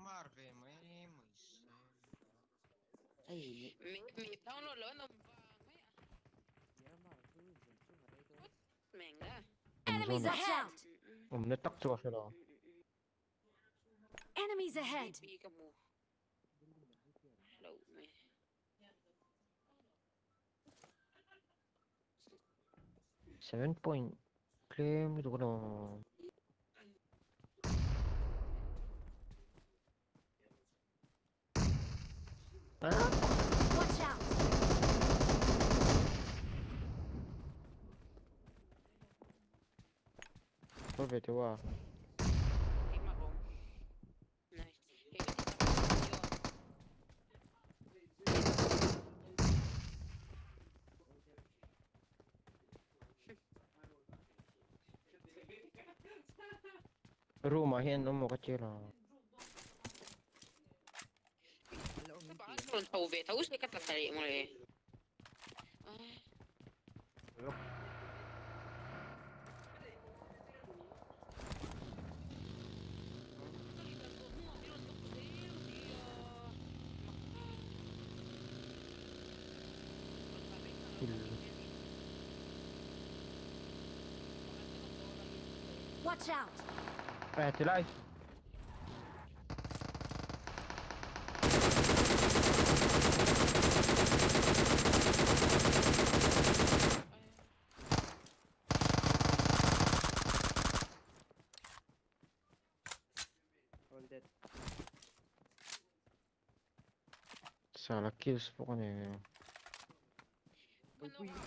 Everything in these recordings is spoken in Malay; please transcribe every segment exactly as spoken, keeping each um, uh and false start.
Marve, mấy mười xe. Ay, Mi mi download lo nằm vàng mấy à? nhớ mà cứ dùng xuống ở đây thôi. Mèn đó. Enemies Zona. ahead! Um, net tak cho sila. Enemies ahead! Pi kamu. Đâu mày. Seven point claim itu kono. Ah, Watch out! kau betul ah. Thì mặc rồi. Này. Thì Rumah yan, um, kecil lah. các bạn còn tàu về thấu sẽ cắt là thầy mà này. Watch out! Eh, tilai. All dead. Salah kills pokoknya. Ui,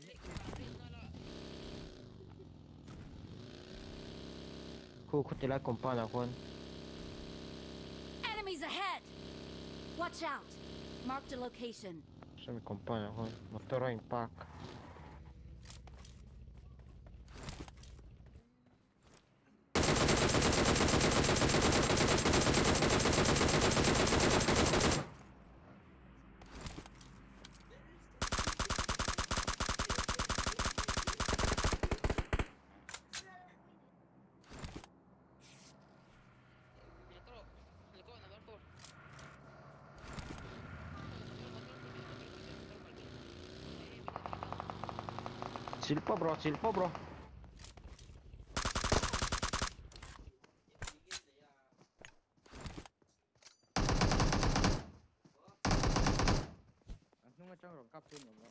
Ku ku tilai kompan aku. Enemies ahead! Watch out! Marked a location. Sami kompan aku. Motor yang park. Silpa bro, silpa bro. nó ở trong rộng cấp trên rồi.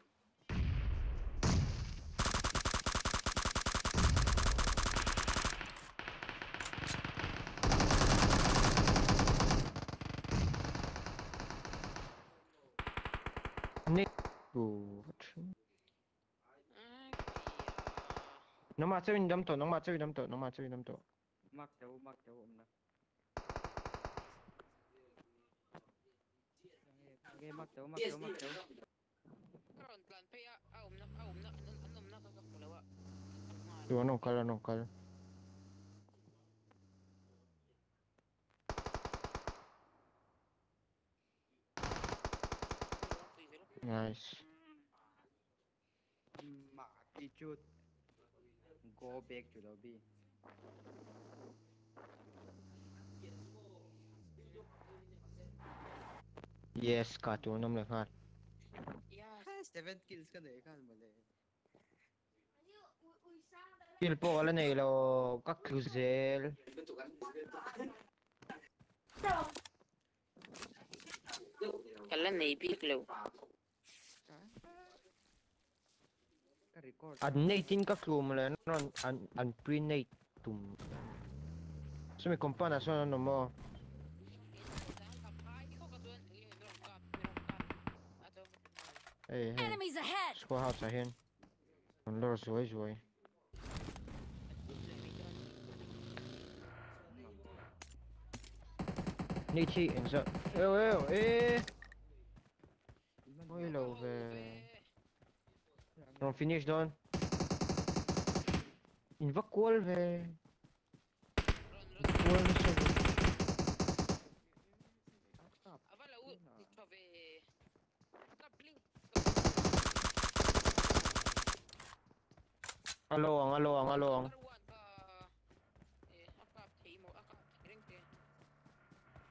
Nick. Tuh. Nó mà chơi đâm tổ, nó mà chơi đâm tổ, nó mà chơi đâm tổ. Mắc cháu, mắc cháu ôm nè. Nghe mắc cháu, mắc cháu, mắc cháu. Karon plan pa ya, aum na, aum na, anom na kakakulawa. Tuh, nongkal, nongkal. Nice. Mà đi chút. Go back to lobby. Yes, kacau enam lekat. Yes. Seven kills ka na ikan mali. Kill po wala na ilo kakuzel. Kala na ipiklo. Ka record. Ad eighteen kaklu mula non an an pre-nate tum. So may kompana so ano mo. Hey, hey. Enemies ahead! Squad house ahin. Ang lor zoy zoy. Nichi insa. Ew ew eh. Oy low ve. Don't finish don. Invacol ve. Invacol na siya. Avala u, chove. Kapling. Along, along, along. Karuan ka. Eh, akap timo, akap ring ke.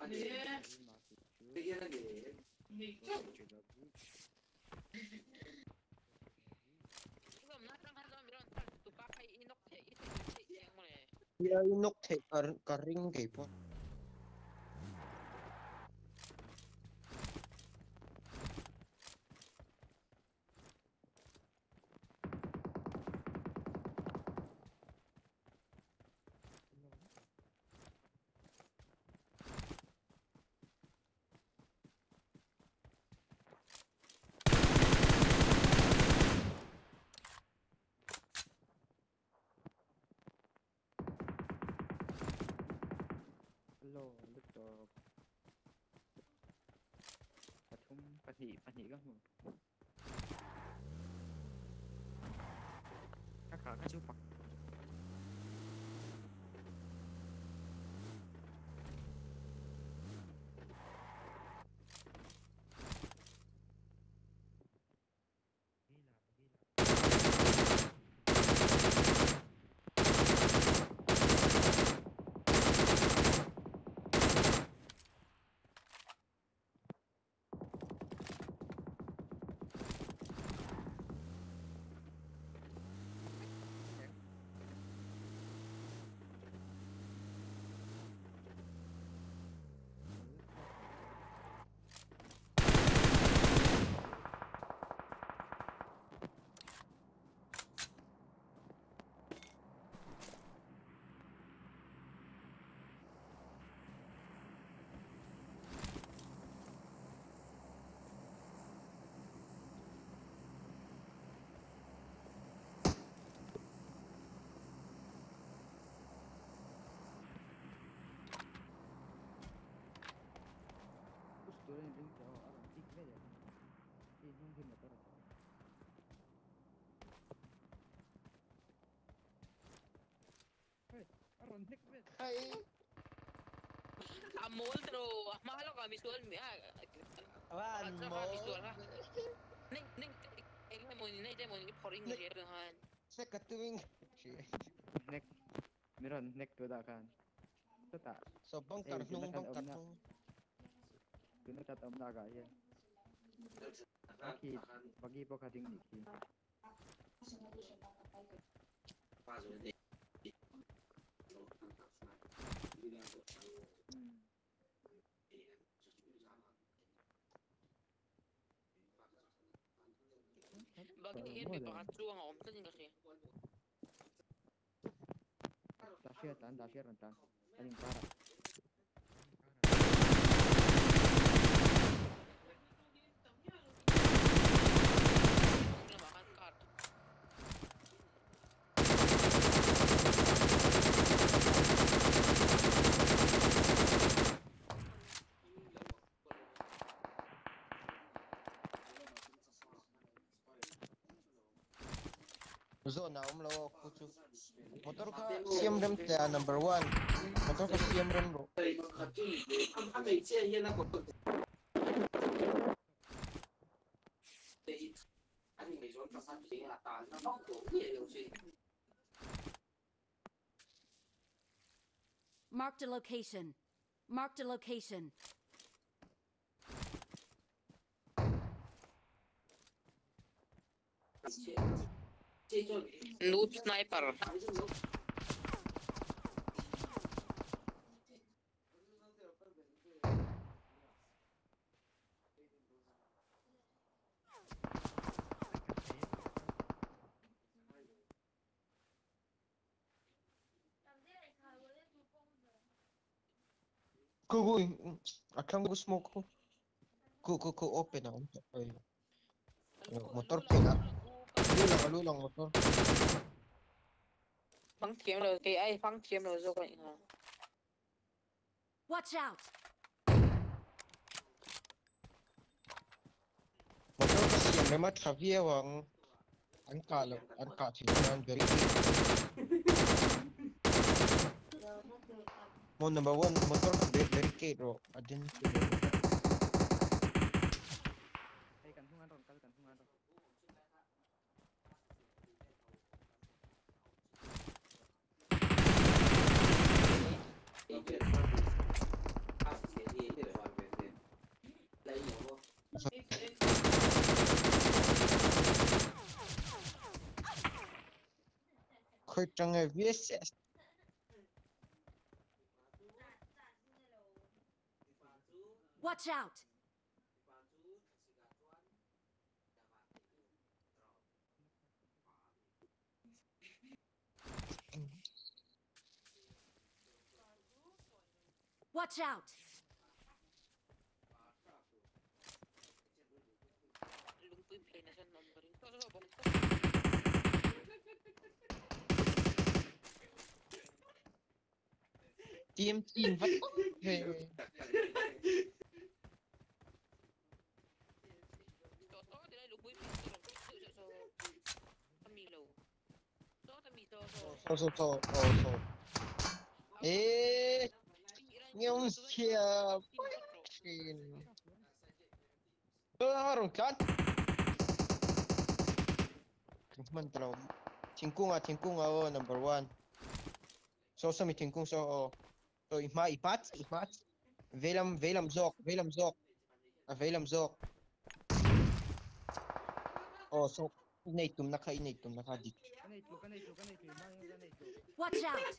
Inom na lang harga meron tal tupakai inok ya ite ite yang mo eh. Ya inok te kar karing kay po. Hello, lúc đó Phát hung, phát hỉ, phát hỉ các hùng Các khả các chú phật Gusto rin din siya, alam, tigre yan Yung hinatarap Hey, aron, hikmet Ay, Amol tro mahalo ka misual mi ah. awan At mo. saka misual ka. Ning ning eh mo ni nay mo ni poring ni han. Sa katuwing. Nek, meron, nek to da kan Tata, So bang Eh, karnong ginatan bang om na. karnong. tunatat am na kaya Aki, bagi po kading iki Bagi ni Mo Irby din. baka tuwa nga omtan din kasi. Dasya tan, dasya tan Aling para Hindi na makan card. Zona umlaw kuchu. Motor ka C M rem te number one. Motor ka C M rem bro. 他每建议那个，你每种早上平啊，打那包裹也有些。 Marked a location. Marked a location. Noob sniper. Go go. Akang go smoke ko. Go go go open na. Ay. Motor pin ah. Alulang alulang motor. Phăng kiếm rồi cái ai phăng kiếm rồi rồi vậy hả? Watch out! Motor ka C M rem at Javier wang ang kalo ang kachinan very Mo number one motor ka very very bro. Adin. Ay, kan hungan ron, kal kan hungan ron 一个二铁力 khơi trăng ngày viết sẽ Watch out! Watch out! Lumpuy play na siya numbering. So, so, so, bumalik ko. team team vắt hey. So, to, dila lumpuy play. So, so, so, so, Camilo. So, Tami, so, so. so so so oh so eh Ngông xìa fucking tôi harus kan man telaw tingkung ah tingkung ah oh number one so sa mi tingkung so oh so ima ipat ipat velam velam zok velam zok ah velam zok oh so inaitum naka inaitum naka dik Kanay ko, kanay ko, kanay ko. Mang yung kanay ko. Watch out!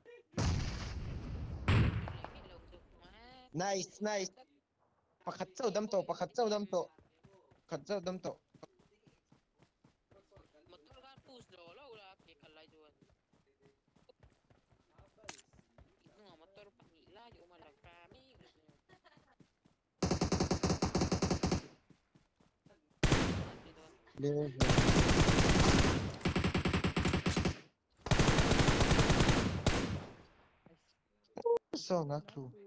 nice nice pakatsaw dam to pakatsaw dam to pakatsaw dam to Motor kan push do, lah ulah ke kalai jual. Itu nggak motor panila, juga malah kami. level so naklu